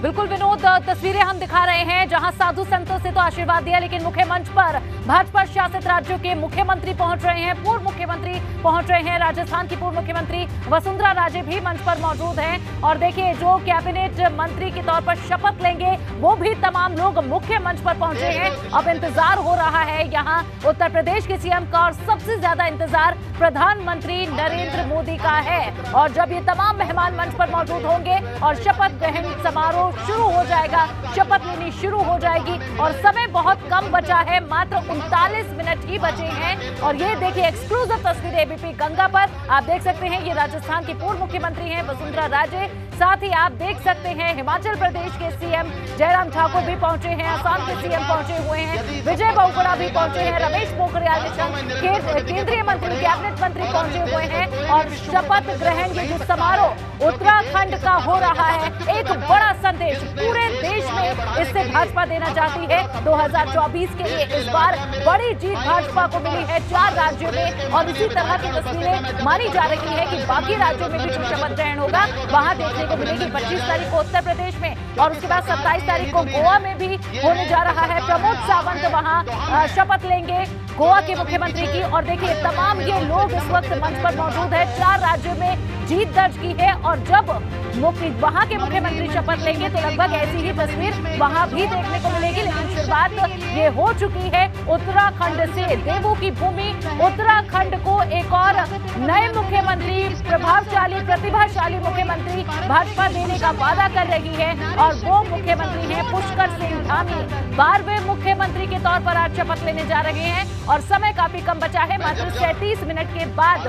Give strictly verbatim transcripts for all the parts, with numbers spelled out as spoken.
बिल्कुल विनोद, तस्वीरें हम दिखा रहे हैं जहां साधु संतों से तो आशीर्वाद दिया, लेकिन मुख्य मंच पर भाजपा शासित राज्यों के मुख्यमंत्री पहुंच रहे हैं, पूर्व मुख्यमंत्री पहुंच रहे हैं। राजस्थान की पूर्व मुख्यमंत्री वसुंधरा राजे भी मंच पर मौजूद हैं और देखिए जो कैबिनेट मंत्री के तौर पर शपथ लेंगे वो भी तमाम लोग मुख्य मंच पर पहुंचे हैं। अब इंतजार हो रहा है यहाँ उत्तर प्रदेश के सीएम का और सबसे ज्यादा इंतजार प्रधानमंत्री नरेंद्र मोदी का है। और जब ये तमाम मेहमान मंच पर मौजूद होंगे और शपथ ग्रहण समारोह शुरू हो जाएगा, शपथ लेनी शुरू हो जाएगी और समय बहुत कम बचा है, मात्र उनतालीस मिनट ही बचे हैं। और ये देखिए एक्सक्लूसिव तस्वीरें एबीपी गंगा पर आप देख सकते हैं। ये राजस्थान की पूर्व मुख्यमंत्री हैं वसुंधरा राजे, साथ ही आप देख सकते हैं हिमाचल प्रदेश के सीएम जयराम ठाकुर भी पहुंचे हैं, असम के सीएम पहुंचे हुए हैं, विजय बहुगुणा भी पहुंचे हैं, रमेश पोखरियाल निशंक केंद्रीय मंत्री कैबिनेट मंत्री पहुंचे हुए हैं। और शपथ ग्रहण ये जो समारोह उत्तराखंड का हो रहा है, एक बड़ा संदेश पूरे देश में इससे भाजपा देना चाहती है। दो हज़ार चौबीस के लिए इस बार बड़ी जीत भाजपा को मिली है चार राज्यों में और इसी तरह की तस्वीरें मानी जा रही है कि बाकी राज्यों में भी जो शपथ ग्रहण होगा वहां देखने को मिलेगी। पच्चीस तारीख को उत्तर प्रदेश में और उसके बाद सत्ताईस तारीख को गोवा में भी होने जा रहा है। प्रमोद सावंत वहां शपथ लेंगे गोवा के मुख्यमंत्री की। और देखिए तमाम ये लोग इस वक्त मंच पर मौजूद है, चार राज्यों में जीत दर्ज की है और जब वहां के मुख्यमंत्री शपथ लेंगे तो लगभग ऐसी ही तस्वीर वहां भी देखने को मिलेगी। लेकिन शुरुआत ये हो चुकी है उत्तराखंड से, देवों की भूमि उत्तराखंड को एक और नए मुख्यमंत्री, प्रभावशाली प्रतिभाशाली मुख्यमंत्री भाजपा देने का वादा कर रही है और वो मुख्यमंत्री हैं पुष्कर सिंह धामी। बारहवें मुख्यमंत्री के तौर पर आज शपथ लेने जा रहे हैं और समय काफी कम बचा है, मात्र सैंतीस मिनट के बाद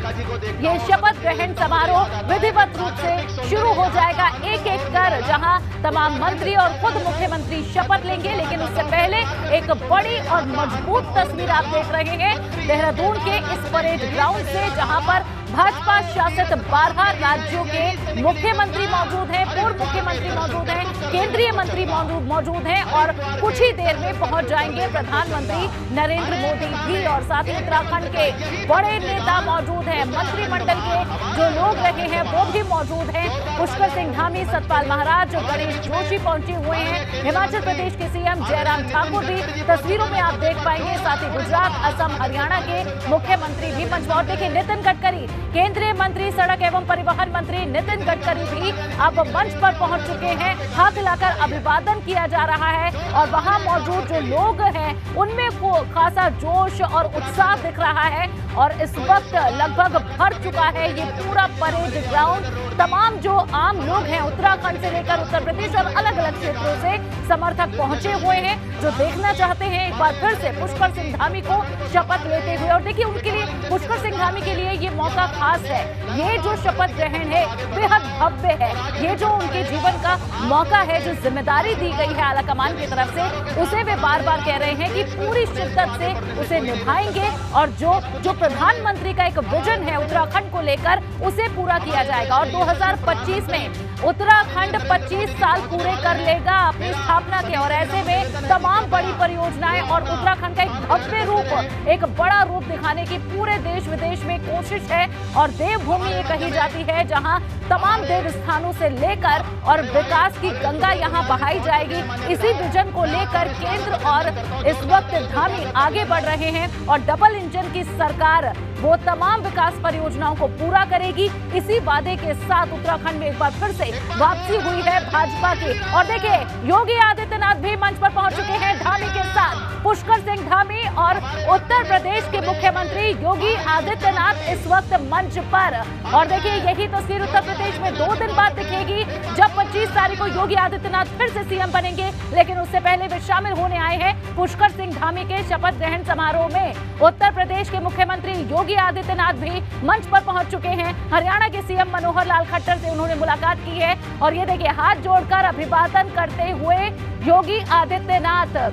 ये शपथ ग्रहण समारोह विधिवत रूप से शुरू हो जाएगा, एक एक कर जहां तमाम मंत्री और खुद मुख्यमंत्री शपथ लेंगे। लेकिन उससे पहले एक बड़ी और मजबूत तस्वीर आप देख रहे हैं देहरादून के इस परेड ग्राउंड से, जहां पर भाजपा शासित बारह राज्यों के मुख्यमंत्री मौजूद हैं, पूर्व मुख्यमंत्री मौजूद हैं, केंद्रीय मंत्री मौजूद मौजूद हैं और कुछ ही देर में पहुंच जाएंगे प्रधानमंत्री नरेंद्र मोदी भी। और साथ ही उत्तराखंड के बड़े नेता मौजूद हैं, मंत्रिमंडल के जो लोग रहे हैं वो भी मौजूद हैं। पुष्कर सिंह धामी, सतपाल महाराज, गणेश जोशी पहुंचे हुए हैं। हिमाचल प्रदेश के सीएम जयराम ठाकुर भी तस्वीरों में आप देख पाएंगे, साथ ही गुजरात, असम, हरियाणा के मुख्यमंत्री भी मंच पर। देखिए नितिन गडकरी, केंद्रीय मंत्री सड़क एवं परिवहन मंत्री नितिन गडकरी भी अब मंच पर पहुंच चुके हैं। हाथ हिलाकर अभिवादन किया जा रहा है और वहां मौजूद जो लोग हैं उनमें खासा जोश और उत्साह दिख रहा है और इस वक्त लगभग भर चुका है ये पूरा परेड ग्राउंड। तमाम जो आम लोग हैं उत्तराखंड से लेकर उत्तर प्रदेश और अलग अलग क्षेत्रों से समर्थक पहुंचे हुए हैं जो देखना चाहते हैं एक बार फिर से पुष्कर सिंह धामी को शपथ लेते हुए। और देखिए उनके लिए, पुष्कर सिंह धामी के लिए ये मौका खास है, ये जो शपथ ग्रहण है बेहद भव्य है, ये जो उनके जीवन का मौका है, जो जिम्मेदारी दी गई है आला कमान की तरफ से, उसे वे बार बार कह रहे हैं कि पूरी शिद्दत से उसे निभाएंगे और जो जो प्रधानमंत्री का एक विजन है उत्तराखंड को लेकर उसे पूरा किया जाएगा। और दो हज़ार पच्चीस में उत्तराखंड पच्चीस साल पूरे कर लेगा अपनी स्थापना के और ऐसे में तमाम बड़ी परियोजनाएं और उत्तराखंड का एक भव्य रूप, एक बड़ा रूप दिखाने की पूरे देश विदेश में कोशिश है। और देवभूमि ये कही जाती है जहां तमाम देव स्थानों से लेकर और विकास की गंगा यहां बहाई जाएगी। इसी विजन को लेकर केंद्र और इस वक्त धामी आगे बढ़ रहे हैं और डबल इंजन की सरकार वो तमाम विकास परियोजनाओं को पूरा करेगी। इसी वादे के साथ उत्तराखंड में एक बार फिर से वापसी हुई है भाजपा की। और देखिए योगी आदित्यनाथ भी मंच पर पहुंच चुके हैं धामी के साथ। पुष्कर सिंह धामी और उत्तर प्रदेश के मुख्यमंत्री योगी आदित्यनाथ इस वक्त मंच पर। और देखिए यही तस्वीर उत्तर प्रदेश में दो दिन बाद दिखेगी जब पच्चीस तारीख को योगी आदित्यनाथ फिर से सीएम बनेंगे। लेकिन उससे पहले वे शामिल होने आए हैं पुष्कर सिंह धामी के शपथ ग्रहण समारोह में। उत्तर प्रदेश के मुख्यमंत्री योगी आदित्यनाथ भी मंच पर पहुंच चुके हैं। हरियाणा के सीएम मनोहर लाल खट्टर से उन्होंने मुलाकात की है और ये देखिए हाथ जोड़कर अभिवादन करते हुए योगी आदित्यनाथ।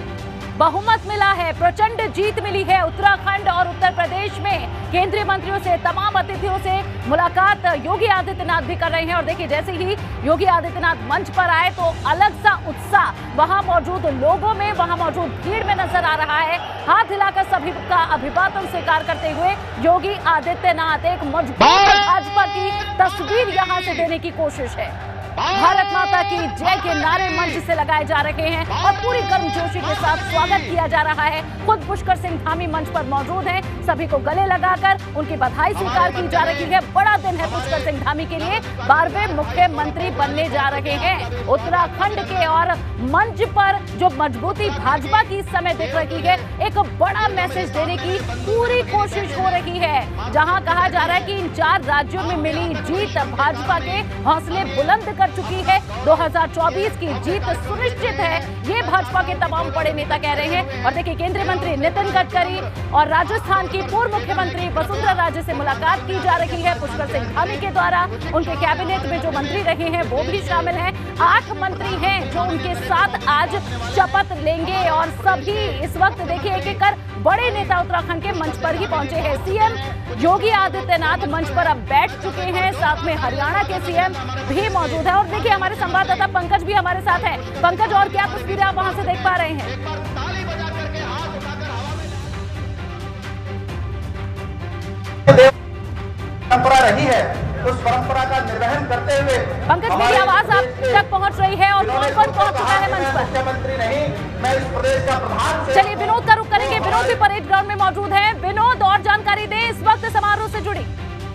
बहुमत मिला है, प्रचंड जीत मिली है उत्तराखंड और उत्तर प्रदेश में। केंद्रीय मंत्रियों से, तमाम अतिथियों से मुलाकात योगी आदित्यनाथ भी कर रहे हैं। और देखिए जैसे ही योगी आदित्यनाथ मंच पर आए तो अलग सा उत्साह वहां मौजूद लोगों में, वहां मौजूद भीड़ में नजर आ रहा है। हाथ हिलाकर सभी का अभिवादन स्वीकार करते हुए योगी आदित्यनाथ एक मजबूत भाजपा की तस्वीर यहां से देने की कोशिश है। भारत माता की जय के नारे मंच से लगाए जा रहे हैं और पूरी गर्मजोशी के साथ स्वागत किया जा रहा है। खुद पुष्कर सिंह धामी मंच पर मौजूद हैं, सभी को गले लगाकर उनकी बधाई स्वीकार की जा रही है। बड़ा दिन है पुष्कर सिंह धामी के लिए, बारहवें मुख्यमंत्री बनने जा रहे हैं उत्तराखंड के। और मंच पर जो मजबूती भाजपा की इस समय दिख रही है, एक बड़ा मैसेज देने की पूरी कोशिश हो रही है। जहां कहा जा रहा है कि इन चार राज्यों में मिली जीत भाजपा के हौसले बुलंद कर चुकी है। दो हज़ार चौबीस की जीत सुनिश्चित है, ये भाजपा के तमाम बड़े नेता कह रहे हैं। और देखिए, केंद्रीय मंत्री नितिन गडकरी और राजस्थान की पूर्व मुख्यमंत्री वसुंधरा राजे से मुलाकात की जा रही है पुष्कर सिंह धामी के द्वारा। उनके कैबिनेट में जो मंत्री रहे हैं वो भी शामिल हैं। आठ मंत्री हैं जो उनके साथ आज शपथ लेंगे और सभी इस वक्त देखिए एक एक कर बड़े नेता उत्तराखंड के मंच पर ही पहुंचे हैं। सीएम योगी आदित्यनाथ मंच पर अब बैठ चुके हैं, साथ में हरियाणा के सीएम भी मौजूद है। और देखिए, हमारे संवाददाता पंकज भी हमारे साथ है। पंकज, और क्या तस्वीरें आप वहां से देख पा रहे हैं? परंपरा रही है, उस परंपरा का निर्वहन करते हुए पंकज, मेरी आवाज आप तक पहुंच रही है और कौन कौन पहुंच चुका है मंच पर? मुख्यमंत्री नहीं, मैं इस प्रदेश का प्रधान। चलिए विनोद का रुख करेंगे। विनोद भी परेड ग्राउंड में मौजूद है। विनोद, और जानकारी दें इस वक्त समारोह से जुड़ी।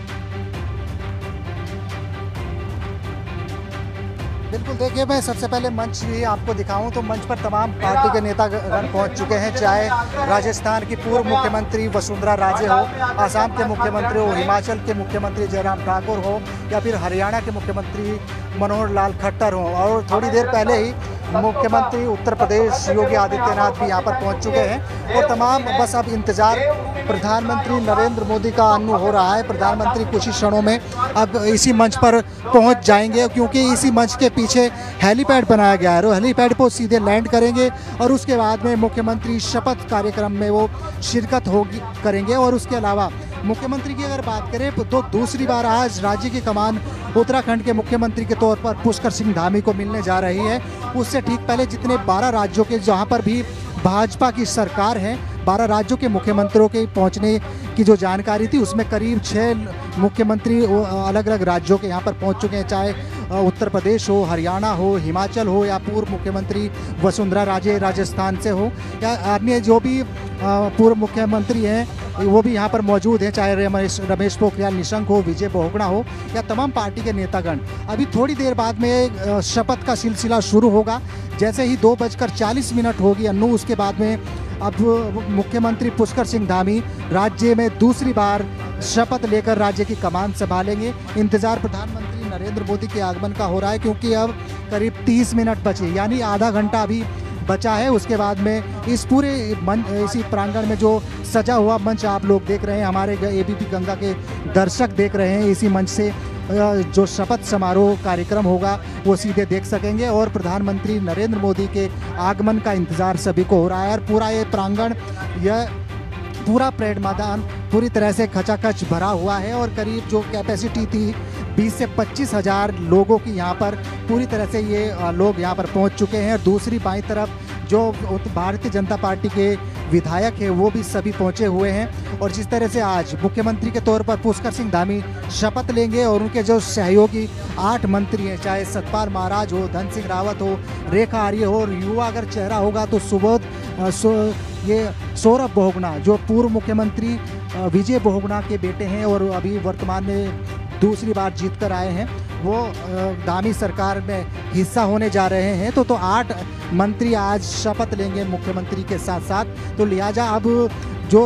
बिल्कुल, देखिए, मैं सबसे पहले मंच ही आपको दिखाऊं तो मंच पर तमाम पार्टी के नेतागण पहुंच चुके हैं, चाहे राजस्थान की पूर्व मुख्यमंत्री वसुंधरा राजे हो, आसाम के मुख्यमंत्री हो, हिमाचल के मुख्यमंत्री जयराम ठाकुर हो, या फिर हरियाणा के मुख्यमंत्री मनोहर लाल खट्टर हो, और थोड़ी देर पहले ही मुख्यमंत्री उत्तर प्रदेश योगी आदित्यनाथ भी यहाँ पर पहुँच चुके हैं। और तमाम बस अब इंतजार प्रधानमंत्री नरेंद्र मोदी का अन्नु हो रहा है। प्रधानमंत्री कुछ ही क्षणों में अब इसी मंच पर पहुंच जाएंगे, क्योंकि इसी मंच के पीछे हेलीपैड बनाया गया है। हेलीपैड पर सीधे लैंड करेंगे और उसके बाद में मुख्यमंत्री शपथ कार्यक्रम में वो शिरकत होगी करेंगे। और उसके अलावा मुख्यमंत्री की अगर बात करें तो दूसरी बार आज राज्य की कमान उत्तराखंड के मुख्यमंत्री के तौर पर पुष्कर सिंह धामी को मिलने जा रही है। उससे ठीक पहले जितने बारह राज्यों के जहां पर भी भाजपा की सरकार है, बारह राज्यों के मुख्यमंत्रियों के पहुंचने की जो जानकारी थी, उसमें करीब छः मुख्यमंत्री अलग अलग राज्यों के यहाँ पर पहुंच चुके हैं, चाहे उत्तर प्रदेश हो, हरियाणा हो, हिमाचल हो, या पूर्व मुख्यमंत्री वसुंधरा राजे राजस्थान से हो, या अन्य जो भी पूर्व मुख्यमंत्री हैं वो भी यहाँ पर मौजूद हैं, चाहे रमेश रमेश पोखरियाल निशंक हो, विजय बहुगुणा हो, या तमाम पार्टी के नेतागण। अभी थोड़ी देर बाद में शपथ का सिलसिला शुरू होगा। जैसे ही दो बजकर चालीस मिनट होगी अन्नू, उसके बाद में अब मुख्यमंत्री पुष्कर सिंह धामी राज्य में दूसरी बार शपथ लेकर राज्य की कमान संभालेंगे। इंतजार प्रधानमंत्री नरेंद्र मोदी के आगमन का हो रहा है, क्योंकि अब करीब तीस मिनट बचे, यानी आधा घंटा अभी बचा है। उसके बाद में इस पूरे मंच, इसी प्रांगण में जो सजा हुआ मंच आप लोग देख रहे हैं, हमारे एबीपी गंगा के दर्शक देख रहे हैं, इसी मंच से जो शपथ समारोह कार्यक्रम होगा वो सीधे देख सकेंगे। और प्रधानमंत्री नरेंद्र मोदी के आगमन का इंतजार सभी को हो रहा है। और पूरा ये प्रांगण, यह पूरा परेड मैदान पूरी तरह से खचाखच भरा हुआ है। और करीब जो कैपेसिटी थी बीस से पच्चीस हज़ार लोगों की, यहाँ पर पूरी तरह से ये लोग यहाँ पर पहुँच चुके हैं। और दूसरी बाईं तरफ जो भारतीय जनता पार्टी के विधायक हैं वो भी सभी पहुंचे हुए हैं। और जिस तरह से आज मुख्यमंत्री के तौर पर पुष्कर सिंह धामी शपथ लेंगे और उनके जो सहयोगी आठ मंत्री हैं, चाहे सतपाल महाराज हो, धन सिंह रावत हो, रेखा आर्य हो, और युवा अगर चेहरा होगा तो सुबोध सो, ये सौरभ बहुगुणा जो पूर्व मुख्यमंत्री विजय बहुगुणा के बेटे हैं और अभी वर्तमान में दूसरी बार जीत कर आए हैं, वो धामी सरकार में हिस्सा होने जा रहे हैं। तो तो आठ मंत्री आज शपथ लेंगे मुख्यमंत्री के साथ साथ। तो लिहाजा अब जो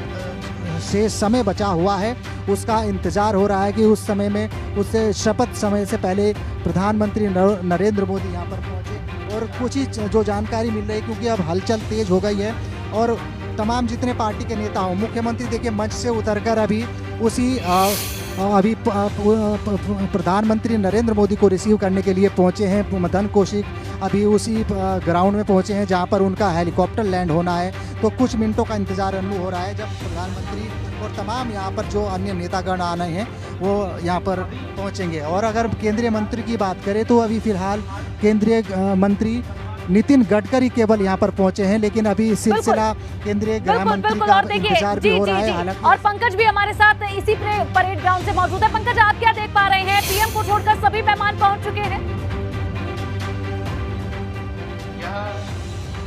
शेष समय बचा हुआ है उसका इंतजार हो रहा है कि उस समय में, उससे शपथ समय से पहले प्रधानमंत्री नरेंद्र मोदी यहाँ पर पहुँचे। और कुछ ही जो जानकारी मिल रही है, क्योंकि अब हलचल तेज हो गई है और तमाम जितने पार्टी के नेता हों, मुख्यमंत्री देखिए मंच से उतरकर अभी उसी आ, अभी प्रधानमंत्री नरेंद्र मोदी को रिसीव करने के लिए पहुंचे हैं। मदन कौशिक अभी उसी ग्राउंड में पहुंचे हैं जहां पर उनका हेलीकॉप्टर लैंड होना है। तो कुछ मिनटों का इंतजार अन्नू हो रहा है जब प्रधानमंत्री और तमाम यहां पर जो अन्य नेतागण आने हैं वो यहां पर पहुंचेंगे। और अगर केंद्रीय मंत्री की बात करें तो अभी फिलहाल केंद्रीय मंत्री नितिन गडकरी केवल यहाँ पर पहुंचे हैं, लेकिन अभी सिलसिला केंद्रीय गृह मंत्री का इंतजार भी हो रहा है। और पंकज भी हमारे साथ इसी परेड ग्राउंड से मौजूद है। पंकज, आप क्या देख पा रहे हैं? पीएम को छोड़कर सभी मेहमान पहुंच चुके हैं।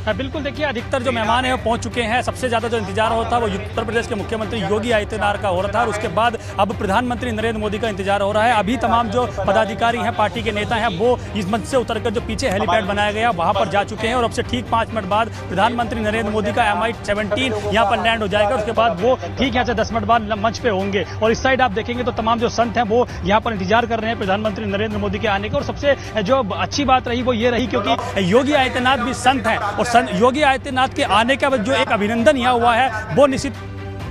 बिल्कुल, देखिए अधिकतर जो मेहमान हैं वो पहुंच चुके हैं। सबसे ज़्यादा जो इंतजार होता है वो उत्तर प्रदेश के मुख्यमंत्री योगी आदित्यनाथ का हो रहा था और उसके बाद अब प्रधानमंत्री नरेंद्र मोदी का इंतजार हो रहा है। अभी तमाम जो पदाधिकारी हैं, पार्टी के नेता हैं, वो इस मंच से उतरकर जो पीछे हेलीपैड बनाया गया वहाँ पर जा चुके हैं और अब से ठीक पाँच मिनट बाद प्रधानमंत्री नरेंद्र मोदी का एम आई सेवनटीन यहाँ पर लैंड हो जाएगा। उसके बाद वो ठीक यहाँ से दस मिनट बाद मंच पे होंगे और इस साइड आप देखेंगे तो तमाम जो संत हैं वो यहाँ पर इंतजार कर रहे हैं प्रधानमंत्री नरेंद्र मोदी के आने का। और सबसे जो अच्छी बात रही वो ये रही क्योंकि योगी आदित्यनाथ भी संत हैं और योगी आदित्यनाथ के आने का जो एक अभिनंदन यहाँ हुआ है वो निश्चित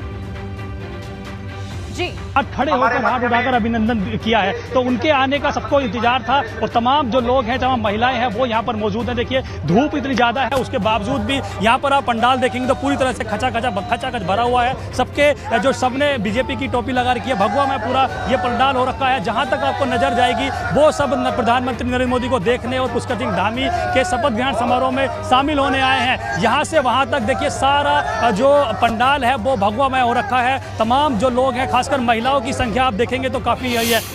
जी खड़े होकर हाथ उठाकर अभिनंदन किया है। तो उनके आने का सबको इंतजार था और तमाम जो लोग हैं, तमाम महिलाएं हैं वो यहाँ पर मौजूद हैं। देखिए धूप इतनी ज्यादा है उसके बावजूद भी यहाँ पर आप पंडाल देखेंगे तो पूरी तरह से खचा खचा खचा खच भरा हुआ है। सबके जो सबने बीजेपी की टोपी लगा रखी है, भगवा में पूरा ये पंडाल हो रखा है। जहाँ तक आपको नजर जाएगी वो सब प्रधानमंत्री नरेंद्र मोदी को देखने और पुष्कर सिंह धामी के शपथ ग्रहण समारोह में शामिल होने आए हैं। यहाँ से वहाँ तक देखिए सारा जो पंडाल है वो भगवा में हो रखा है। तमाम जो लोग हैं, खासकर महिलाओं की संख्या आप देखेंगे तो काफी यही है।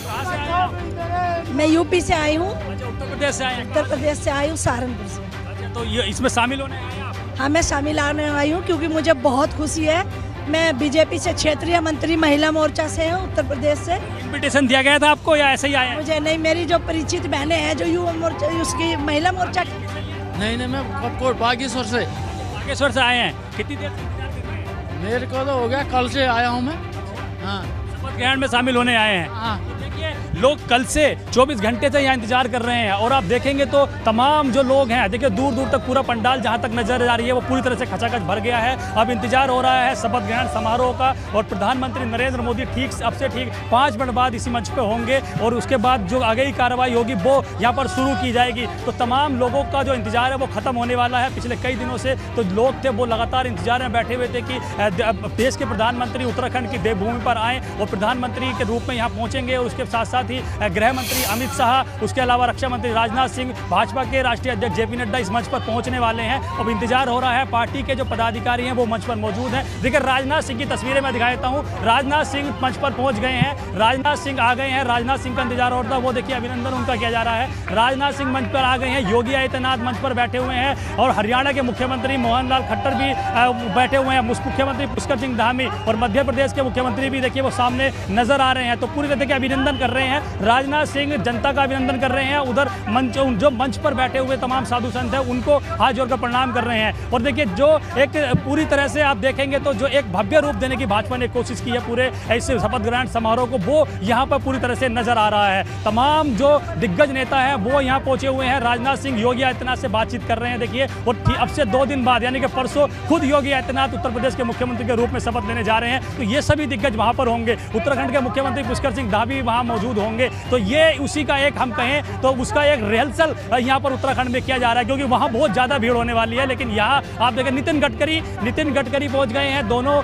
मैं यूपी से आई हूँ। उत्तर प्रदेश से आए हैं? उत्तर प्रदेश से आई हूँ, सहारनपुर से। अच्छा, तो ये इसमें शामिल होने आए हैं आप? हाँ, मैं शामिल होने आई हूँ क्योंकि मुझे बहुत खुशी है। मैं बीजेपी से क्षेत्रीय मंत्री महिला मोर्चा से हूँ, उत्तर प्रदेश से। इनविटेशन दिया गया था आपको या ऐसे ही आए हैं? मुझे नहीं, मेरी जो परिचित बहनें हैं जो युवा मोर्चा उसकी महिला मोर्चा की। नहीं नहीं, मैं बागेश्वर से बागेश्वर से आए हैं। कितनी देर से इंतजार कर रहे हैं? मेरे को तो हो गया, कल से आया हूँ मैं। हाँ, शपथ ग्रहण में शामिल होने आए हैं। हाँ। देखिए लोग कल से चौबीस घंटे से यहाँ इंतजार कर रहे हैं और आप देखेंगे तो तमाम जो लोग हैं, देखिए दूर दूर तक पूरा पंडाल जहाँ तक नजर आ रही है वो पूरी तरह से खचाखच भर गया है। अब इंतजार हो रहा है शपथ ग्रहण समारोह का और प्रधानमंत्री नरेंद्र मोदी ठीक अब से ठीक पाँच मिनट बाद इसी मंच पे होंगे और उसके बाद जो आगे की कार्रवाई होगी वो यहाँ पर शुरू की जाएगी। तो तमाम लोगों का जो इंतजार है वो खत्म होने वाला है। पिछले कई दिनों से तो लोग थे वो लगातार इंतजार में बैठे हुए थे कि देश के प्रधानमंत्री उत्तराखंड की देवभूमि पर आए और प्रधानमंत्री के रूप में यहाँ पहुँचेंगे और उसके साथ साथ ही गृह मंत्री अमित शाह, उसके अलावा रक्षा मंत्री राजनाथ सिंह, भाजपा के राष्ट्रीय अध्यक्ष जेपी नड्डा इस मंच पर पहुंचने वाले हैं। अब इंतजार हो रहा है, पार्टी के जो पदाधिकारी हैं वो मंच पर मौजूद हैं। देखिए राजनाथ सिंह की तस्वीरें मैं दिखा देता हूं। राजनाथ सिंह मंच पर पहुंच गए हैं, राजनाथ सिंह आ गए हैं। राजनाथ सिंह का इंतजार हो रहा था, वो देखिए अभिनंदन उनका किया जा रहा है। राजनाथ सिंह मंच पर आ गए हैं, योगी आदित्यनाथ मंच पर बैठे हुए हैं और हरियाणा के मुख्यमंत्री मनोहर लाल खट्टर भी बैठे हुए हैं। मुख्यमंत्री पुष्कर सिंह धामी और मध्य प्रदेश के मुख्यमंत्री भी देखिए वो सामने नजर आ रहे हैं। तो पूरी तरह के अभिनंदन कर रहे हैं। राजनाथ सिंह जनता का अभिनंदन कर रहे हैं। उधर मंच जो मंच पर बैठे हुए तमाम साधु संत हैं उनको हाथ जोड़कर प्रणाम कर रहे हैं। और देखिए जो एक पूरी तरह से आप देखेंगे तो जो एक भव्य रूप देने की भाजपा ने कोशिश की है पूरे ऐसे शपथ ग्रहण समारोह को, वो यहाँ पर पूरी तरह से नजर आ रहा है। तमाम जो दिग्गज नेता हैं वो यहाँ पहुंचे हुए हैं। राजनाथ सिंह योगी आदित्यनाथ से बातचीत कर रहे हैं। देखिए और अब से दो दिन बाद यानी कि परसों खुद योगी आदित्यनाथ उत्तर प्रदेश के मुख्यमंत्री के रूप में शपथ लेने जा रहे हैं। तो ये सभी दिग्गज वहां पर होंगे। उत्तराखंड के मुख्यमंत्री पुष्कर सिंह धामी वहां मौजूद होंगे। तो ये उसी का एक हम कहें तो उसका एक रिहर्सल यहाँ पर उत्तराखंड में किया जा रहा है क्योंकि वहां बहुत ज्यादा भीड़ होने वाली है। लेकिन यहाँ आप देखें नितिन गडकरी नितिन गडकरी पहुंच गए हैं दोनों।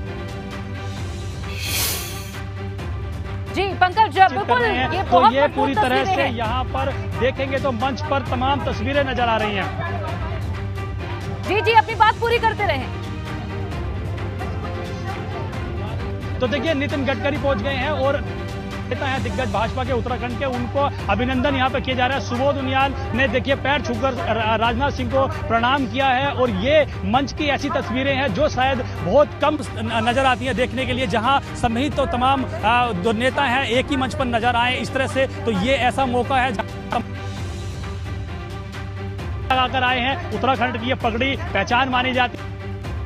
जी पंकज, बिल्कुल ये तो बहुत ये पूरी तरह से हैं। यहाँ पर देखेंगे तो मंच पर तमाम तस्वीरें नजर आ रही हैं। जी जी अपनी बात पूरी करते रहें। तो देखिए नितिन गडकरी पहुंच गए हैं और नेता है दिग्गज भाजपा के उत्तराखंड के, उनको अभिनंदन यहाँ पे किया जा रहा है। सुबोध उनियाल ने देखिए पैर छूकर राजनाथ सिंह को प्रणाम किया है और ये मंच की ऐसी तस्वीरें हैं जो शायद बहुत कम नजर आती हैं देखने के लिए, जहां सम्मिलित तो तमाम जो नेता हैं एक ही मंच पर नजर आए इस तरह से। तो ये ऐसा मौका है लगाकर आए हैं। उत्तराखंड की ये पगड़ी पहचान मानी जाती है।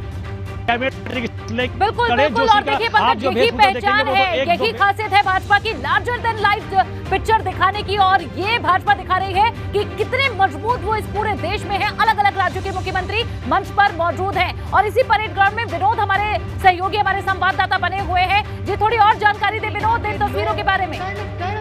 बिल्कुल बिल्कुल और देखिए पंकज, यही पहचान है, यही खासियत है भाजपा की, लार्जर देन लाइफ पिक्चर दिखाने की। और ये भाजपा दिखा रही है कि कितने मजबूत वो इस पूरे देश में है। अलग अलग राज्यों के मुख्यमंत्री मंच पर मौजूद हैं और इसी परेड ग्राउंड में विनोद हमारे सहयोगी हमारे संवाददाता बने हुए हैं। जी थोड़ी और जानकारी दे विनोद इन तस्वीरों के बारे में।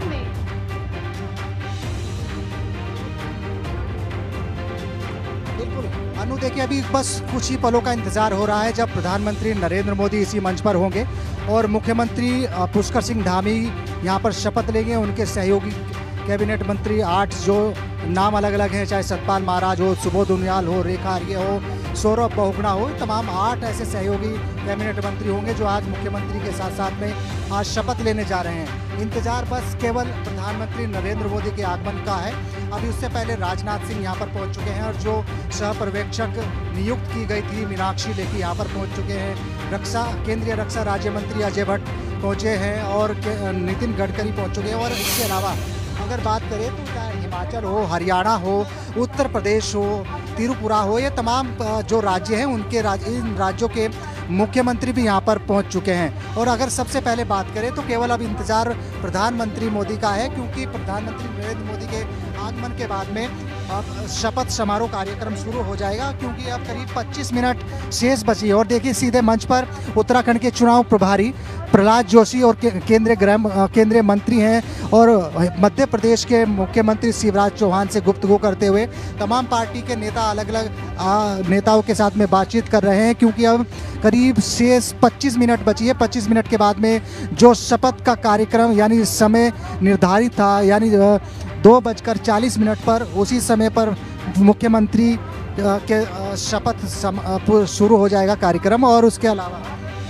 बिल्कुल अनु, देखिए अभी बस कुछ ही पलों का इंतजार हो रहा है जब प्रधानमंत्री नरेंद्र मोदी इसी मंच पर होंगे और मुख्यमंत्री पुष्कर सिंह धामी यहाँ पर शपथ लेंगे। उनके सहयोगी कैबिनेट मंत्री आठ जो नाम अलग अलग हैं, चाहे सतपाल महाराज हो, सुबोध उनियाल हो, रेखा आर्य हो, सौरभ बहुगुणा हो, तमाम आठ ऐसे सहयोगी कैबिनेट मंत्री होंगे जो आज मुख्यमंत्री के साथ साथ में आज शपथ लेने जा रहे हैं। इंतजार बस केवल प्रधानमंत्री नरेंद्र मोदी के आगमन का है। अभी उससे पहले राजनाथ सिंह यहाँ पर पहुँच चुके हैं और जो सह पर्यवेक्षक नियुक्त की गई थी मीनाक्षी लेखी यहाँ पर पहुँच चुके हैं। रक्षा केंद्रीय रक्षा राज्य मंत्री अजय भट्ट पहुँचे हैं और नितिन गडकरी पहुँच चुके हैं। और इसके अलावा अगर बात करें तो चाहे हिमाचल हो, हरियाणा हो, उत्तर प्रदेश हो, त्रिपुरा हो, ये तमाम जो राज्य हैं उनके राज्य इन राज्यों के मुख्यमंत्री भी यहाँ पर पहुँच चुके हैं। और अगर सबसे पहले बात करें तो केवल अब इंतजार प्रधानमंत्री मोदी का है, क्योंकि प्रधानमंत्री नरेंद्र मोदी के आगमन के बाद में अब शपथ समारोह कार्यक्रम शुरू हो जाएगा, क्योंकि अब करीब पच्चीस मिनट शेष बची है। और देखिए सीधे मंच पर उत्तराखंड के चुनाव प्रभारी प्रहलाद जोशी और केंद्रीय गृह केंद्रीय मंत्री हैं और मध्य प्रदेश के मुख्यमंत्री शिवराज चौहान से गुफ्तगू करते हुए तमाम पार्टी के नेता अलग अलग नेताओं के साथ में बातचीत कर रहे हैं, क्योंकि अब करीब शेष पच्चीस मिनट बची है। पच्चीस मिनट के बाद में जो शपथ का कार्यक्रम यानी समय निर्धारित था, यानी दो बजकर चालीस मिनट पर उसी समय पर मुख्यमंत्री के शपथ शुरू हो जाएगा कार्यक्रम। और उसके अलावा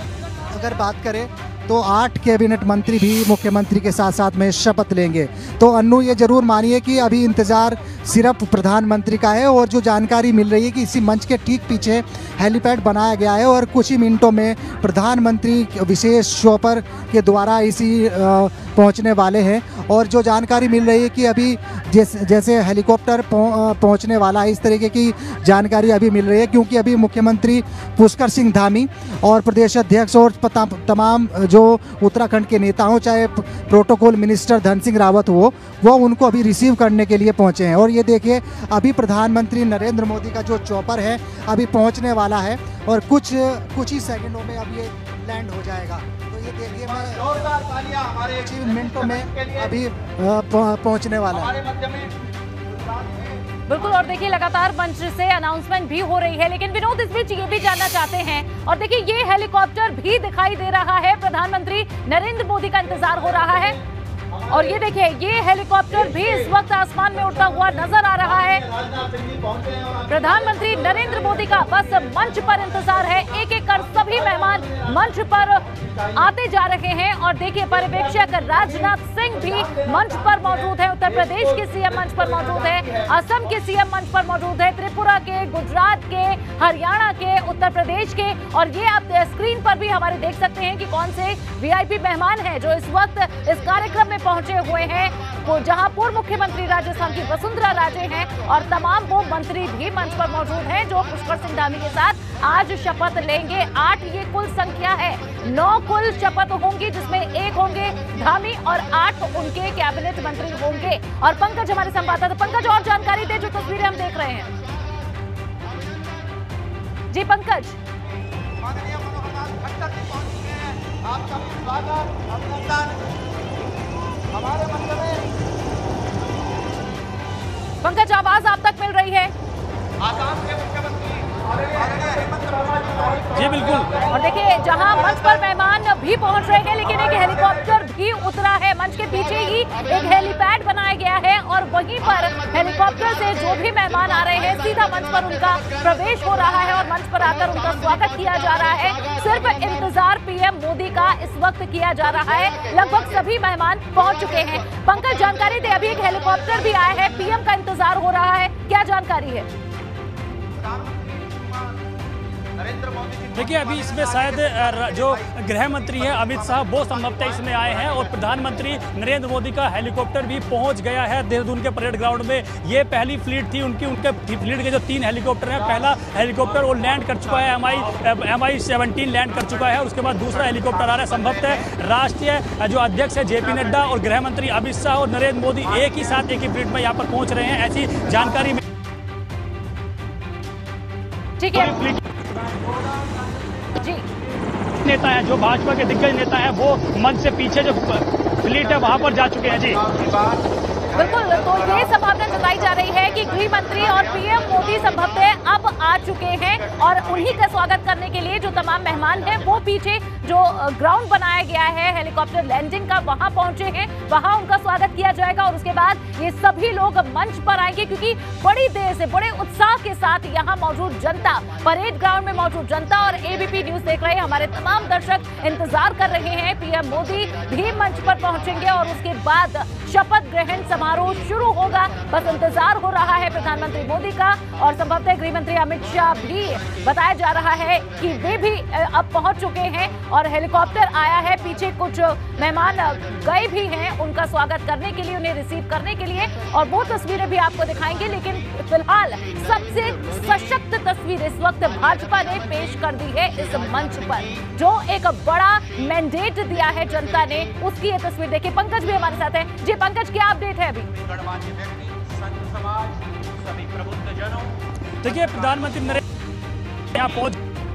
अगर बात करें तो आठ कैबिनेट मंत्री भी मुख्यमंत्री के साथ साथ में शपथ लेंगे। तो अन्नू ये जरूर मानिए कि अभी इंतज़ार सिर्फ प्रधानमंत्री का है और जो जानकारी मिल रही है कि इसी मंच के ठीक पीछे हेलीपैड बनाया गया है और कुछ ही मिनटों में प्रधानमंत्री विशेष शॉपर के द्वारा इसी पहुंचने वाले हैं। और जो जानकारी मिल रही है कि अभी जैसे जैसे हेलीकॉप्टर पहुंचने वाला है, इस तरीके की जानकारी अभी मिल रही है, क्योंकि अभी मुख्यमंत्री पुष्कर सिंह धामी और प्रदेश अध्यक्ष और तमाम जो उत्तराखंड के नेता हों, चाहे प्रोटोकॉल मिनिस्टर धन सिंह रावत हो, वो उनको अभी रिसीव करने के लिए पहुंचे हैं। और ये देखिए अभी प्रधानमंत्री नरेंद्र मोदी का जो चॉपर है अभी पहुंचने वाला है और कुछ कुछ ही सेकंडों में अब ये लैंड हो जाएगा। तो ये देखिए मैं कुछ ही मिनटों में अभी पहुंचने वाला है। बिल्कुल। और देखिए लगातार मंच से अनाउंसमेंट भी हो रही है, लेकिन विनोद इस बीच ये भी जानना चाहते हैं, और देखिए ये हेलीकॉप्टर भी दिखाई दे रहा है, प्रधानमंत्री नरेंद्र मोदी का इंतजार हो रहा है। और ये देखिए ये हेलीकॉप्टर भी इस वक्त आसमान में उड़ता हुआ नजर आ रहा है। प्रधानमंत्री नरेंद्र मोदी का बस मंच पर इंतजार है। एक एक कर सभी मेहमान मंच पर आते जा रहे हैं। और देखिए पर्यवेक्षक राजनाथ सिंह भी मंच पर मौजूद है, उत्तर प्रदेश के सीएम मंच पर मौजूद है, असम के सीएम मंच पर मौजूद है, त्रिपुरा के, गुजरात के, हरियाणा के, उत्तर प्रदेश के। और ये आप स्क्रीन पर भी हमारे देख सकते हैं कि कौन से वीआईपी मेहमान हैं जो इस वक्त इस कार्यक्रम में पहुंचे हुए हैं, वो जहां पूर्व मुख्यमंत्री राजस्थान की वसुंधरा राजे हैं और तमाम वो मंत्री भी मंच पर मौजूद हैं जो पुष्कर सिंह धामी के साथ आज शपथ लेंगे। आठ ये कुल संख्या है, नौ कुल शपथ होंगी, जिसमें एक होंगे धामी और आठ उनके कैबिनेट मंत्री होंगे। और पंकज हमारे संवाददाता, पंकज और जानकारी दे जो तस्वीरें हम देख रहे हैं। जी पंकज। आपका स्वागत, अभिनंदन हमारे मंच में। पंकज आवाज आप तक मिल रही है? आसाम के मुख्यमंत्री जी बिल्कुल। और देखिए जहां मंच पर मेहमान भी पहुंच रहे हैं, लेकिन एक हेलीकॉप्टर भी उतरा है। मंच के पीछे ही एक हेलीपैड बनाया गया है और वहीं पर हेलीकॉप्टर से जो भी मेहमान आ रहे हैं सीधा मंच पर उनका प्रवेश हो रहा है और मंच पर आकर उनका स्वागत किया जा रहा है। सिर्फ इंतजार पीएम मोदी का इस वक्त किया जा रहा है। लगभग सभी मेहमान पहुंच चुके हैं। पंकज जानकारी दे, अभी एक हेलीकॉप्टर भी आया है, पीएम का इंतजार हो रहा है, क्या जानकारी है? देखिए अभी इसमें शायद जो गृह मंत्री है अमित शाह वो संभवतः इसमें आए हैं और प्रधानमंत्री नरेंद्र मोदी का हेलीकॉप्टर भी पहुंच गया है देहरादून के परेड ग्राउंड में। ये पहली फ्लीट थी उनकी, उनके फ्लीट के जो तीन हेलीकॉप्टर हैं, पहला हेलीकॉप्टर वो लैंड कर चुका है, M I M I seventeen land कर चुका है, उसके बाद दूसरा हेलीकॉप्टर आ रहा है। संभवतः राष्ट्रीय जो अध्यक्ष है जे पी नड्डा और गृह मंत्री अमित शाह और नरेंद्र मोदी एक ही साथ एक ही फ्लीट में यहाँ पर पहुँच रहे हैं, ऐसी जानकारी। ठीक है जी। नेता है जो भाजपा के दिग्गज नेता है वो मंच से पीछे जो फ्लीट है वहां पर जा चुके हैं। जी बिल्कुल। तो ये संभावना जताई जा रही है कि गृह मंत्री और पीएम मोदी संभवतः अब आ चुके हैं और उन्हीं का स्वागत करने के लिए जो तमाम मेहमान हैं वो पीछे जो ग्राउंड बनाया गया है हेलीकॉप्टर लैंडिंग का, वहां पहुंचे हैं, वहां उनका स्वागत किया जाएगा और उसके बाद ये सभी लोग मंच पर आएंगे, क्योंकि बड़ी देर से बड़े उत्साह के साथ यहाँ मौजूद जनता, परेड ग्राउंड में मौजूद जनता और एबीपी न्यूज देख रहे हमारे तमाम दर्शक इंतजार कर रहे हैं। पीएम मोदी भी मंच पर पहुंचेंगे और उसके बाद शपथ ग्रहण समारोह शुरू होगा। बस इंतजार हो रहा है प्रधानमंत्री मोदी का और संभवतः गृह मंत्री अमित शाह भी बताया जा रहा है कि वे भी अब पहुंच चुके हैं और हेलीकॉप्टर आया है। पीछे कुछ मेहमान गए भी हैं उनका स्वागत करने के लिए, उन्हें रिसीव करने के लिए, और वो तस्वीरें भी आपको दिखाएंगे। लेकिन फिलहाल सबसे सशक्त तस्वीर इस वक्त भाजपा ने पेश कर दी है इस मंच पर, जो एक बड़ा मैंडेट दिया है जनता ने, उसकी ये तस्वीर देखिए। पंकज भी हमारे साथ है। जी पंकज, क्या अपडेट है अभी? देखिए, प्रधानमंत्री नरेंद्र यहाँ पहुंच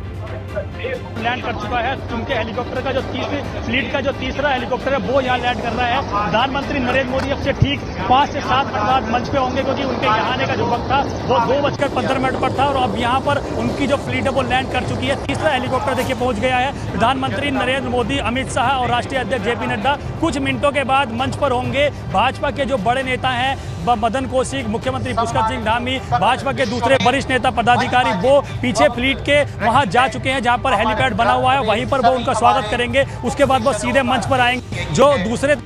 लैंड कर चुका है। उनके हेलीकॉप्टर का जो तीसरी फ्लीट का जो तीसरा हेलीकॉप्टर है वो यहाँ लैंड कर रहा है। प्रधानमंत्री नरेंद्र मोदी अब से ठीक पांच से सात मिनट बाद मंच पे होंगे, क्योंकि उनके यहाँ आने का जो वक्त था वो दो बजकर पंद्रह मिनट पर था और अब यहाँ पर उनकी जो फ्लीट है वो लैंड कर चुकी है। तीसरा हेलीकॉप्टर देखिए पहुंच गया है। प्रधानमंत्री नरेंद्र मोदी, अमित शाह और राष्ट्रीय अध्यक्ष जेपी नड्डा कुछ मिनटों के बाद मंच पर होंगे। भाजपा के जो बड़े नेता हैं मदन कौशिक, मुख्यमंत्री पुष्कर सिंह धामी, भाजपा के दूसरे वरिष्ठ नेता पदाधिकारी वो पीछे फ्लीट के वहां जा चुके हैं जहां पर हेलीपैड बना हुआ है, वहीं पर वो उनका स्वागत करेंगे। उसके बाद वो सीधे मंच पर आएंगे। जो दूसरे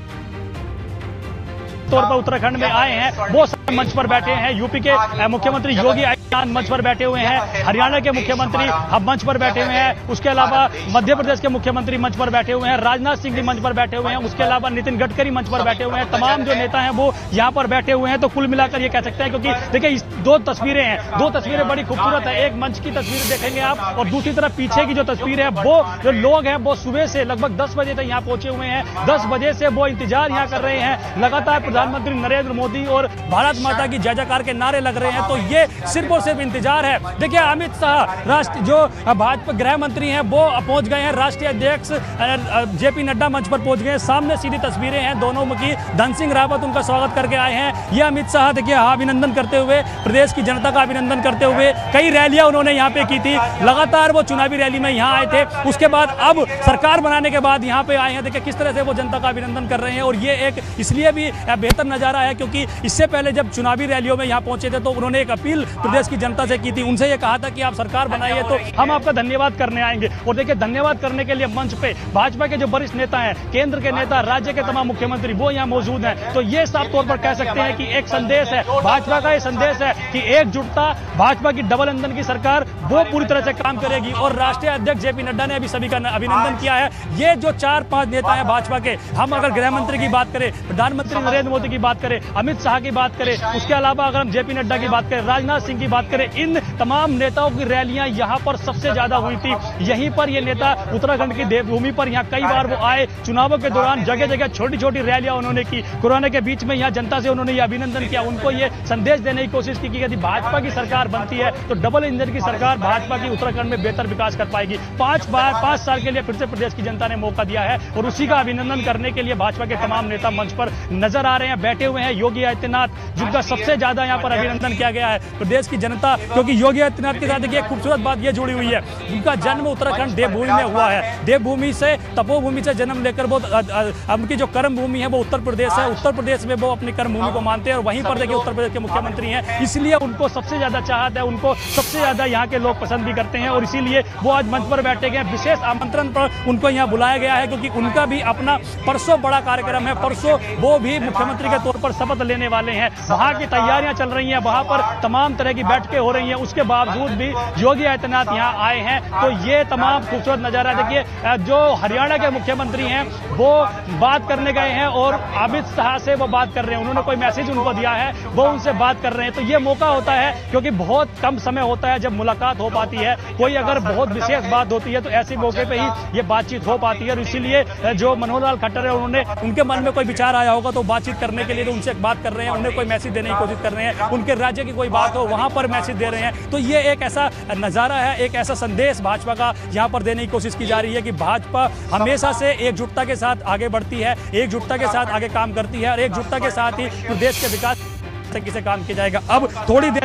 तौर पर उत्तराखंड में आए हैं वो सब मंच पर बैठे हैं। यूपी के मुख्यमंत्री योगी आदित्यनाथ मंच पर बैठे हुए हैं, हरियाणा के मुख्यमंत्री अब मंच पर बैठे हुए हैं, उसके अलावा मध्य प्रदेश के मुख्यमंत्री मंच पर बैठे हुए हैं, राजनाथ सिंह भी मंच पर बैठे हुए हैं, उसके अलावा नितिन गडकरी मंच पर बैठे हुए हैं। तमाम जो नेता हैं वो यहाँ पर बैठे हुए हैं। तो कुल मिलाकर ये कह सकते हैं, क्योंकि देखिए इस दो तस्वीरें हैं, दो तस्वीरें बड़ी खूबसूरत है। एक मंच की तस्वीर देखेंगे आप और दूसरी तरफ पीछे की जो तस्वीर है वो जो लोग हैं वो सुबह से लगभग दस बजे तक यहाँ पहुंचे हुए हैं। दस बजे से वो इंतजार यहाँ कर रहे हैं। लगातार प्रधानमंत्री नरेंद्र मोदी और भारत माता की जय जयकार के नारे लग रहे हैं। तो ये सिर्फ और सिर्फ इंतजार है। देखिए, अमित शाह राष्ट्र जो भाजपा गृह मंत्री हैं वो पहुंच गए हैं। राष्ट्रीय अध्यक्ष जेपी नड्डा मंच पर पहुंच गए। सामने सीधी तस्वीरें हैं दोनों की। धन सिंह रावत उनका स्वागत करके आए हैं। ये अमित शाह देखिए अभिनंदन करते हुए, प्रदेश की जनता का अभिनंदन करते हुए, कई रैलियां उन्होंने यहाँ पे की थी। लगातार वो चुनावी रैली में यहाँ आए थे। उसके बाद अब सरकार बनाने के बाद यहाँ पे आए हैं। देखिए किस तरह से वो जनता का अभिनंदन कर रहे हैं और ये एक इसलिए भी बेहतर नजारा है क्योंकि इससे पहले जब चुनावी रैलियों में यहाँ पहुंचे थे तो उन्होंने एक अपील प्रदेश की जनता से की थी। उनसे ये कहा था कि आप सरकार बनाइए तो हम आपका धन्यवाद करने आएंगे। और देखिए धन्यवाद करने के लिए मंच पे भाजपा के जो वरिष्ठ नेता हैं, केंद्र के नेता, राज्य के तमाम मुख्यमंत्री वो यहाँ मौजूद हैं। तो ये साफ तौर पर कह सकते हैं कि एक संदेश है भाजपा का, ये संदेश है कि एकजुटता, भाजपा की डबल इंजन की सरकार वो पूरी तरह से काम करेगी। और राष्ट्रीय अध्यक्ष जेपी नड्डा ने अभी सभी का अभिनंदन किया है। ये जो चार पांच नेता हैं भाजपा के, हम अगर गृह मंत्री की बात करें, प्रधानमंत्री नरेंद्र मोदी की बात करें, अमित शाह की बात करें, उसके अलावा अगर हम जेपी नड्डा की बात करें, राजनाथ सिंह की बात करें, इन तमाम नेताओं की रैलियां यहां पर सबसे ज्यादा हुई थी। यहीं पर ये नेता उत्तराखंड की देवभूमि पर यहाँ कई बार वो आए। चुनावों के दौरान जगह जगह छोटी छोटी रैलियां उन्होंने की। कोरोना के बीच में यहाँ जनता से उन्होंने ये अभिनंदन किया। उनको ये संदेश देने की कोशिश की कि यदि भाजपा की सरकार बनती है तो डबल इंजन की सरकार भाजपा की उत्तराखंड में बेहतर विकास कर पाएगी। पांच बार पांच साल के लिए फिर से प्रदेश की जनता ने मौका दिया है और उसी का अभिनंदन करने के लिए भाजपा के तमाम नेता मंच पर नजर आ रहे हैं, बैठे हुए हैं। योगी आदित्यनाथ जिनका सबसे ज्यादा यहाँ पर अभिनंदन किया गया है प्रदेश की जनता, क्योंकि योगी आदित्यनाथ के साथ देखिए खूबसूरत बात ये जुड़ी हुई है, उनका जन्म उत्तराखंड देवभूमि में हुआ है। देवभूमि से, तपोभूमि से जन्म लेकर वो उनकी जो कर्म भूमि है वो उत्तर प्रदेश है। उत्तर प्रदेश में वो अपनी कर्म भूमि को मानते हैं और वहीं पर देखिए उत्तर प्रदेश के मुख्यमंत्री हैं, इसलिए उनको सबसे ज्यादा चाहत है, उनको सबसे ज्यादा यहाँ के लोग पसंद भी करते हैं और इसीलिए वो आज मंच पर बैठे गए। विशेष आमंत्रण पर उनको यहाँ बुलाया गया है क्योंकि उनका भी अपना परसों बड़ा कार्यक्रम है। परसों वो भी मुख्यमंत्री के तौर पर शपथ लेने वाले हैं। वहां की तैयारियां चल रही हैं, वहां पर तमाम तरह की बैठकें हो रही हैं। उसके बावजूद भी योगी आदित्यनाथ यहाँ आए हैं। तो ये तमाम खूबसूरत नजारा देखिए। जो हरियाणा के मुख्यमंत्री हैं वो बात करने गए हैं और अमित शाह से वो बात कर रहे हैं। उन्होंने कोई मैसेज उनको दिया है, वो उनसे बात कर रहे हैं। तो ये मौका होता है क्योंकि बहुत कम समय होता है जब मुलाकात हो पाती है। कोई अगर बहुत विशेष बात होती है तो ऐसे मौके पे ही ये बातचीत हो पाती है और इसीलिए जो मनोहर लाल खट्टर है उन्होंने उनके मन में कोई विचार आया होगा तो बातचीत करने के लिए तो उनसे बात कर रहे हैं, उन्हें कोई मैसेज देने की कोशिश कर रहे हैं। उनके राज्य की कोई बात हो वहां पर मैसेज दे रहे हैं। तो ये एक ऐसा नजारा है, एक ऐसा संदेश भाजपा का यहाँ पर देने की कोशिश की जा रही है कि भाजपा हमेशा से एकजुटता के साथ आगे बढ़ती है, एकजुटता के साथ आगे काम करती है और एकजुटता के साथ ही देश के विकास से किसे काम किया जाएगा। अब थोड़ी देर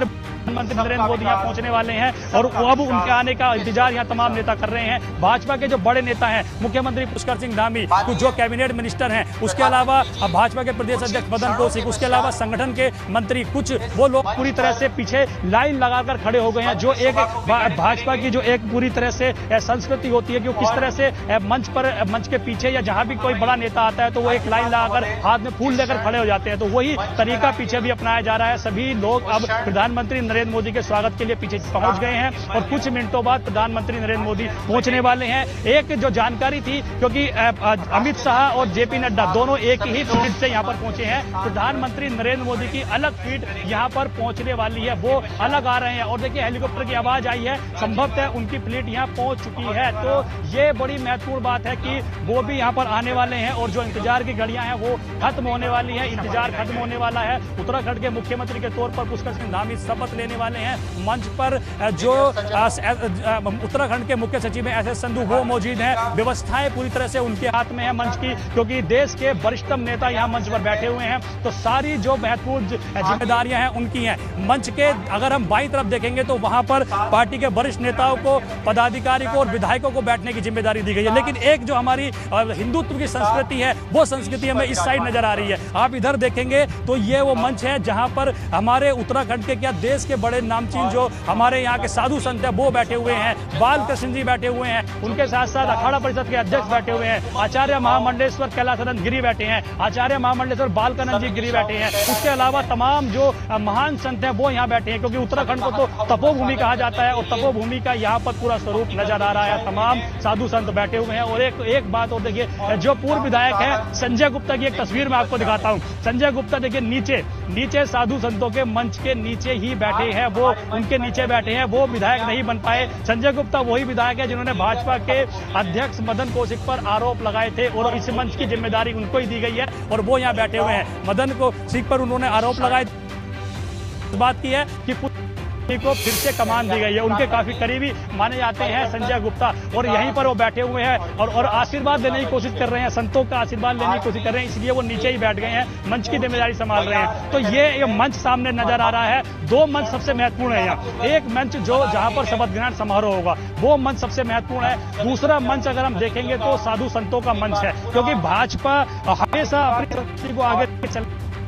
प्रधानमंत्री नरेंद्र मोदी यहाँ पहुंचने वाले हैं और अब उनके आने का इंतजार यहाँ तमाम नेता कर रहे हैं। भाजपा के जो बड़े नेता हैं, मुख्यमंत्री पुष्कर सिंह धामी, कुछ जो कैबिनेट मिनिस्टर हैं, उसके अलावा भाजपा के प्रदेश अध्यक्ष मदन कौशिक, उसके अलावा संगठन के मंत्री, कुछ वो लोग पूरी तरह से पीछे लाइन लगाकर खड़े हो गए हैं। जो एक भाजपा की जो एक पूरी तरह से संस्कृति होती है कि वो किस तरह से मंच पर मंच के पीछे या जहां भी कोई बड़ा नेता आता है तो वो एक लाइन लगाकर हाथ में फूल लेकर खड़े हो जाते हैं, तो वही तरीका पीछे भी अपनाया जा रहा है। सभी लोग अब प्रधानमंत्री नरेंद्र मोदी के स्वागत के लिए पीछे पहुंच गए हैं और कुछ मिनटों बाद प्रधानमंत्री नरेंद्र मोदी पहुंचने वाले हैं। एक जो जानकारी थी, क्योंकि अमित शाह और जेपी नड्डा दोनों एक ही फ्लीट से यहां पर पहुंचे हैं, प्रधानमंत्री नरेंद्र मोदी की अलग फ्लीट यहां पर पहुंचने वाली है, वो अलग आ रहे हैं। और देखिए हेलीकॉप्टर की आवाज आई है, संभवतः उनकी फ्लीट यहां पहुंच चुकी है। तो ये बड़ी महत्वपूर्ण बात है कि वो भी यहां पर आने वाले हैं और जो इंतजार की घड़ियां हैं वो खत्म होने वाली है, इंतजार खत्म होने वाला है। उत्तराखंड के मुख्यमंत्री के तौर पर पुष्कर सिंह धामी शपथ लेने वाले हैं। मंच पर जो उत्तराखंड के मुख्य सचिव हैं एस एस संधू वो मौजूद हैं। व्यवस्थाएं पूरी तरह से उनके हाथ में है मंच की, क्योंकि देश के वरिष्ठतम नेता यहाँ मंच पर बैठे हुए हैं, तो सारी जो महत्वपूर्ण जिम्मेदारियां हैं उनकी हैं। मंच के अगर हम बाईं तरफ देखेंगे तो वहां पर पार्टी के वरिष्ठ नेताओं को, पदाधिकारी को और विधायकों को बैठने की जिम्मेदारी दी गई है। लेकिन एक जो हमारी हिंदुत्व की संस्कृति है वो संस्कृति हमें इस साइड नजर आ रही है। आप इधर देखेंगे तो ये वो मंच है जहां पर हमारे उत्तराखंड के क्या देश के बड़े नामचीन जो हमारे यहाँ के साधु संत है वो बैठे हुए हैं। बाल कृष्ण जी बैठे हुए हैं, उनके साथ साथ अखाड़ा परिषद के अध्यक्ष बैठे हुए हैं, आचार्य महामंडलेश्वर कैलासानंद गिरी बैठे हैं, आचार्य महामंडलेश्वर बालकानंद जी गिरी बैठे हैं। उसके अलावा तमाम जो महान संत हैं वो यहाँ बैठे हैं, क्योंकि उत्तराखंड को तो तपोभूमि कहा जाता है और तपोभूमि का यहाँ पर पूरा स्वरूप नजर आ रहा है। तमाम साधु संत बैठे हुए हैं। और एक एक बात और देखिए, जो पूर्व विधायक है संजय गुप्ता की एक तस्वीर मैं आपको दिखाता हूँ। संजय गुप्ता देखिए नीचे नीचे साधु संतों के मंच के नीचे ही बैठे हैं, वो उनके नीचे बैठे हैं, वो विधायक नहीं बन पाए। संजय गुप्ता वही विधायक है जिन्होंने भाजपा के अध्यक्ष मदन कौशिक पर आरोप लगाए थे और इस मंच की जिम्मेदारी उनको ही दी गई है और वो यहाँ बैठे हुए हैं। मदन कौशिक पर उन्होंने आरोप लगाए, बात की है कि को फिर से कमान दी गई है। उनके काफी करीबी माने जाते हैं संजय गुप्ता और यहीं पर वो बैठे हुए हैं और, और आशीर्वाद लेने की कोशिश कर रहे हैं, संतों का आशीर्वाद लेने की कोशिश कर रहे हैं, इसलिए वो नीचे ही बैठ गए हैं, मंच की जिम्मेदारी संभाल रहे हैं। तो ये, ये मंच सामने नजर आ रहा है। दो मंच सबसे महत्वपूर्ण है यहाँ। एक मंच जो जहां पर शपथ ग्रहण समारोह होगा वो मंच सबसे महत्वपूर्ण है। दूसरा मंच अगर हम देखेंगे तो साधु संतों का मंच है, क्योंकि भाजपा हमेशा अपनी संस्कृति को आगे चल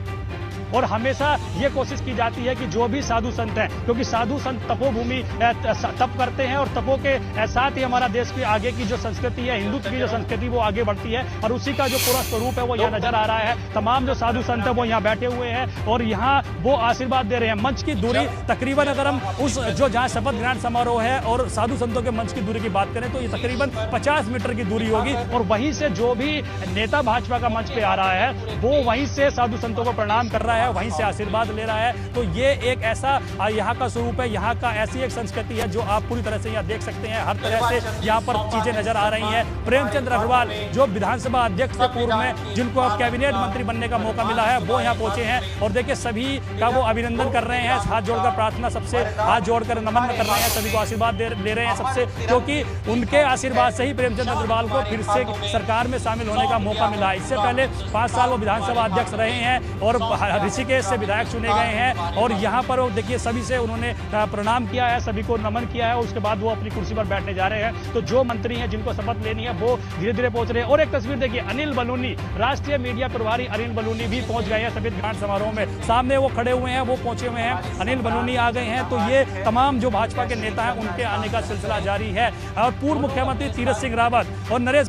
और हमेशा ये कोशिश की जाती है कि जो भी साधु संत हैं, क्योंकि साधु संत तपोभूमि तप करते हैं और तपों के साथ ही हमारा देश की आगे की जो संस्कृति है, हिंदुत्व की जो संस्कृति वो आगे बढ़ती है और उसी का जो पूरा स्वरूप है वो यहाँ नजर आ रहा है। तमाम जो साधु संत है वो यहाँ बैठे हुए हैं और यहाँ वो आशीर्वाद दे रहे हैं। मंच की दूरी तकरीबन अगर हम उस जो जहाँ शपथ ग्रहण समारोह है और साधु संतों के मंच की दूरी की बात करें तो ये तकरीबन पचास मीटर की दूरी होगी और वहीं से जो भी नेता भाजपा का मंच पे आ रहा है वो वहीं से साधु संतों को प्रणाम कर रहा है, वहीं से आशीर्वाद ले रहा है। तो ये एक ऐसा यहाँ का स्वरूप है, यहाँ का ऐसी एक संस्कृति है जो आप पूरी तरह से यहाँ देख सकते हैं। हर तरह से यहाँ पर चीजें नजर आ रही हैं। प्रेमचंद अग्रवाल जो विधानसभा अध्यक्ष थे पूर्व में, जिनको अब कैबिनेट मंत्री बनने का मौका मिला है, वो यहाँ पहुंचे हैं और देखिए सभी का वो अभिनंदन कर रहे हैं, हाथ जोड़कर प्रार्थना, सबसे हाथ जोड़कर नमन कर रहे हैं, सभी को आशीर्वाद ले रहे हैं सबसे, क्योंकि उनके आशीर्वाद से ही प्रेमचंद अग्रवाल को फिर से सरकार में शामिल होने का मौका मिला है। इससे पहले पांच साल वो विधानसभा अध्यक्ष रहे हैं और ऋषिकेश से विधायक चुने गए हैं और यहाँ पर देखिए सभी से उन्होंने प्रणाम किया है, सभी को नमन किया है और उसके बाद वो अपनी कुर्सी पर बैठने जा रहे हैं। तो जो मंत्री हैं जिनको शपथ लेनी है वो धीरे धीरे पहुंच रहे हैं। और एक तस्वीर देखिए, अनिल बलूनी, राष्ट्रीय मीडिया प्रभारी अनिल बलूनी भी पहुंच गए हैं शपथ ग्रहण समारोह में। सामने वो खड़े हुए हैं, वो पहुंचे हुए हैं, अनिल बलूनी आ गए हैं। तो ये तमाम जो भाजपा के नेता हैं उनके आने का सिलसिला जारी है और पूर्व मुख्यमंत्री तीरथ सिंह रावत और नरेश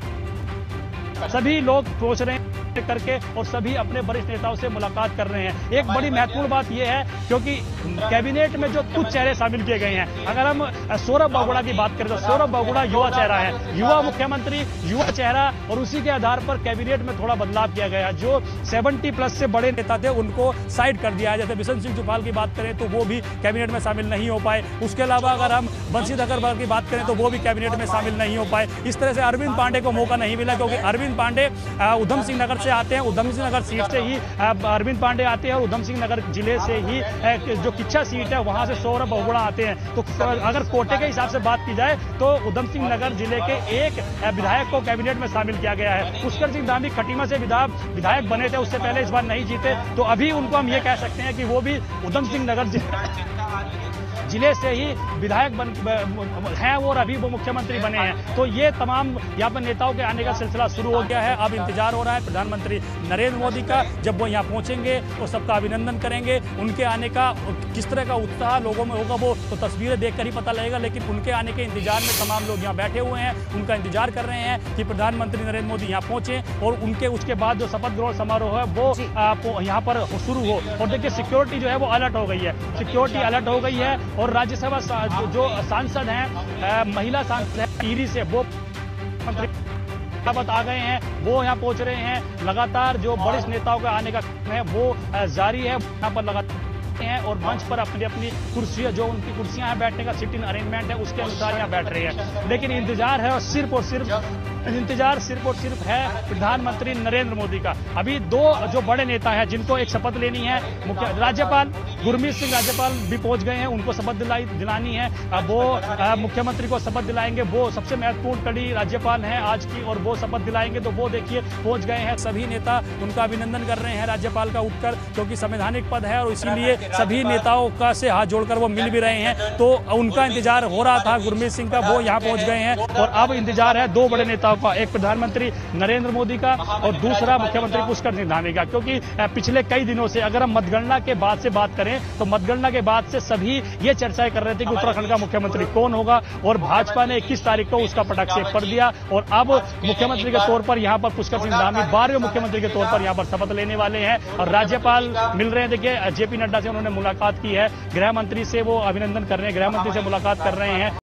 सभी लोग पहुंच रहे हैं करके और सभी अपने वरिष्ठ नेताओं से मुलाकात कर रहे हैं। एक बड़ी महत्वपूर्ण बात यह है क्योंकि कैबिनेट में जो कुछ चेहरे शामिल किए गए हैं, अगर हम सौरभ बहुगुणा की बात करें तो सौरभ बहुगुणा युवा चेहरा है, युवा मुख्यमंत्री, युवा चेहरा और उसी के आधार पर कैबिनेट में थोड़ा बदलाव किया गया। जो सत्तर प्लस से बड़े नेता थे उनको साइड कर दिया है। जैसे बिशन सिंह चुफाल की बात करें तो वो भी कैबिनेट में शामिल नहीं हो पाए। उसके अलावा अगर हम बंशीधर अग्रवाल की बात करें तो वो भी कैबिनेट में शामिल नहीं हो पाए। इस तरह से अरविंद पांडे को मौका नहीं मिला, क्योंकि अरविंद पांडे उधम सिंह नगर से आते हैं, उधम सिंह नगर सीट से ही अरविंद पांडे आते हैं और उधम सिंह नगर जिले से ही जो किच्छा सीट है वहां से सौरभ बहुगुणा आते हैं। तो अगर कोटे के हिसाब से बात की जाए तो उधम सिंह नगर जिले के एक विधायक को कैबिनेट में शामिल किया गया है। पुष्कर सिंह धामी खटीमा से विधायक बने थे, उससे पहले इस बार नहीं जीते, तो अभी उनको हम ये कह सकते हैं कि वो भी उधम सिंह नगर जिले जिले से ही विधायक बन हैं वो और अभी वो मुख्यमंत्री बने हैं। तो ये तमाम यहाँ पर नेताओं के आने का सिलसिला शुरू हो गया है। अब इंतजार हो रहा है प्रधानमंत्री नरेंद्र मोदी का, जब वो यहाँ पहुंचेंगे तो सबका अभिनंदन करेंगे। उनके आने का किस तरह का उत्साह लोगों में होगा वो तो तस्वीरें देखकर ही पता लगेगा, लेकिन उनके आने के इंतजार में तमाम लोग यहाँ बैठे हुए हैं, उनका इंतजार कर रहे हैं कि प्रधानमंत्री नरेंद्र मोदी यहाँ पहुंचे और उनके उसके बाद जो शपथ ग्रहण समारोह है वो यहाँ पर शुरू हो। और देखिए सिक्योरिटी जो है वो अलर्ट हो गई है, सिक्योरिटी अलर्ट हो गई है। और राज्यसभा जो सांसद हैं, महिला सांसद है टिहरी से, वो मंत्री आ गए हैं, वो यहाँ पहुंच रहे हैं। लगातार जो वरिष्ठ नेताओं का आने का है वो जारी है, यहाँ पर लगातार हैं और मंच पर अपनी अपनी कुर्सियां, जो उनकी कुर्सियां हैं बैठने का सिटिंग अरेंजमेंट है उसके अनुसार यहाँ बैठ रहे हैं। लेकिन इंतजार है और सिर्फ और सिर्फ इंतजार सिर्फ और सिर्फ है प्रधानमंत्री नरेंद्र मोदी का। अभी दो जो बड़े नेता हैं जिनको एक शपथ लेनी है, मुख्य राज्यपाल गुरमीत सिंह राज्यपाल भी पहुंच गए हैं, उनको शपथ दिलाई दिलानी है। अब वो मुख्यमंत्री को शपथ दिलाएंगे, वो सबसे महत्वपूर्ण कड़ी राज्यपाल हैं आज की, और वो शपथ दिलाएंगे तो वो देखिए पहुंच गए हैं। सभी नेता उनका अभिनंदन कर रहे हैं राज्यपाल का उठकर, क्योंकि संवैधानिक पद है और इसीलिए सभी नेताओं का से हाथ जोड़कर वो मिल भी रहे हैं। तो उनका इंतजार हो रहा था गुरमीत सिंह का, वो यहाँ पहुंच गए हैं और अब इंतजार है दो बड़े नेताओं का, एक प्रधानमंत्री नरेंद्र मोदी का और दूसरा मुख्यमंत्री पुष्कर सिंह धामी का। क्योंकि पिछले कई दिनों से अगर हम मतगणना के बाद से बात करें तो मतगणना के बाद से सभी ये चर्चाएं कर रहे थे कि उत्तराखंड का मुख्यमंत्री कौन होगा, और भाजपा ने इक्कीस तारीख को उसका पटाख से कर दिया और अब मुख्यमंत्री के तौर पर यहाँ पर पुष्कर सिंह धामी बारहवें मुख्यमंत्री के तौर पर यहाँ पर शपथ लेने वाले हैं। और राज्यपाल मिल रहे हैं, देखिए जेपी नड्डा से उन्होंने मुलाकात की है, गृह मंत्री से वो अभिनंदन कर रहे हैं, गृह मंत्री से मुलाकात कर रहे हैं।